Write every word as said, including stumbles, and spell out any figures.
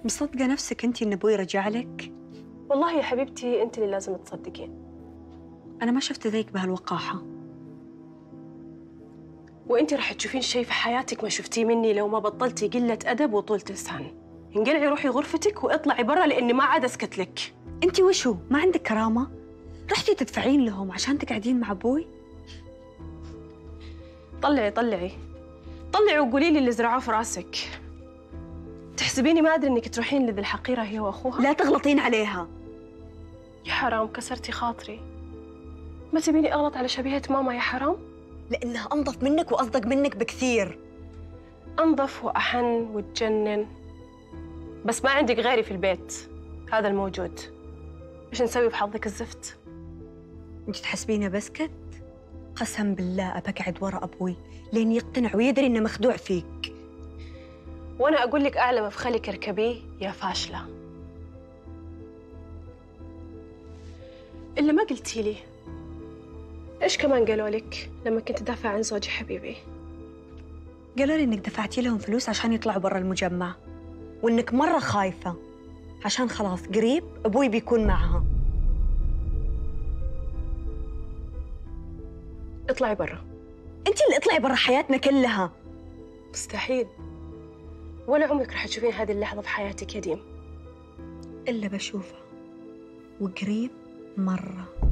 مصدقة نفسك أنت إن أبوي رجع لك؟ والله يا حبيبتي أنت اللي لازم تصدقين. أنا ما شفت ذيك بهالوقاحة. وأنت راح تشوفين شيء في حياتك ما شفتيه مني لو ما بطلتي قلة أدب وطولة لسان. انقلعي روحي غرفتك واطلعي برا لأني ما عاد أسكت لك. أنت وشو؟ ما عندك كرامة؟ رحتي تدفعين لهم عشان تقعدين مع أبوي؟ طلعي طلعي طلعي وقولي لي اللي زرعوه في راسك. تحسبيني ما أدري إنك تروحين لذي الحقيرة هي وأخوها؟ لا تغلطين عليها. يا حرام كسرتي خاطري. ما تبيني أغلط على شبيهة ماما يا حرام؟ لأنها أنظف منك وأصدق منك بكثير. أنظف وأحن وتجنن، بس ما عندك غيري في البيت، هذا الموجود. إيش نسوي بحظك الزفت؟ أنت تحسبيني بسكت؟ قسم بالله أبقعد ورا أبوي لين يقتنع ويدري إنه مخدوع فيك. وأنا أقول لك أعلى مفخلك اركبيه يا فاشلة. إلا ما قلتي لي إيش كمان قالوا لك لما كنت دافع عن زوجي حبيبي؟ قالوا لي إنك دفعتي لهم فلوس عشان يطلعوا برا المجمع، وإنك مرة خايفة عشان خلاص قريب أبوي بيكون معها. اطلعي برا. أنت اللي اطلعي برا حياتنا كلها. مستحيل، ولا عمرك رح تشوفين هذه اللحظة في حياتك يا ديم. إلا بشوفها وقريب مرة.